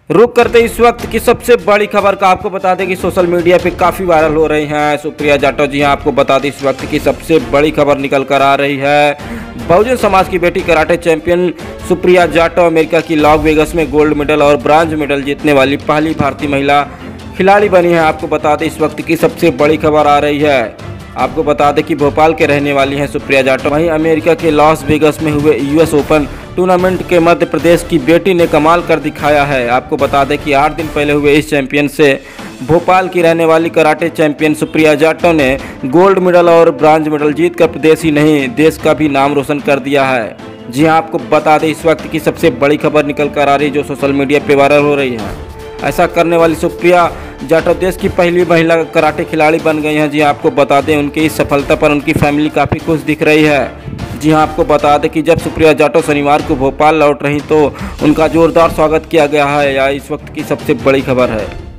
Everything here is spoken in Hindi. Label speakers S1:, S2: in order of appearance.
S1: रुक करते इस वक्त की सबसे बड़ी खबर का आपको बता दें कि सोशल मीडिया पे काफ़ी वायरल हो रही हैं सुप्रिया जाटव जी। हाँ, आपको बता दें इस वक्त की सबसे बड़ी खबर निकल कर आ रही है। बहुजन समाज की बेटी karate champion Supriya Jatav America की लॉस वेगस में गोल्ड मेडल और ब्रांज मेडल जीतने वाली पहली भारतीय महिला खिलाड़ी बनी है। आपको बता दें इस वक्त की सबसे बड़ी खबर आ रही है। आपको बता दें कि भोपाल के रहने वाली हैं सुप्रिया जाटव। वहीं अमेरिका के लॉस वेगस में हुए यूएस ओपन टूर्नामेंट के मध्य प्रदेश की बेटी ने कमाल कर दिखाया है। आपको बता दें कि 8 दिन पहले हुए इस चैंपियन से भोपाल की रहने वाली कराटे चैंपियन सुप्रिया जाटव ने गोल्ड मेडल और ब्रांज मेडल जीतकर प्रदेश ही नहीं देश का भी नाम रोशन कर दिया है। जी हाँ, आपको बता दें इस वक्त की सबसे बड़ी खबर निकल कर आ रही है जो सोशल मीडिया पे वायरल हो रही है। ऐसा करने वाली सुप्रिया जाटव देश की पहली महिला कराटे खिलाड़ी बन गई हैं। जी आपको बता दें उनकी इस सफलता पर उनकी फैमिली काफ़ी खुश दिख रही है। जी हाँ, आपको बता दें कि जब सुप्रिया जाटव शनिवार को भोपाल लौट रही तो उनका जोरदार स्वागत किया गया है। यह इस वक्त की सबसे बड़ी खबर है।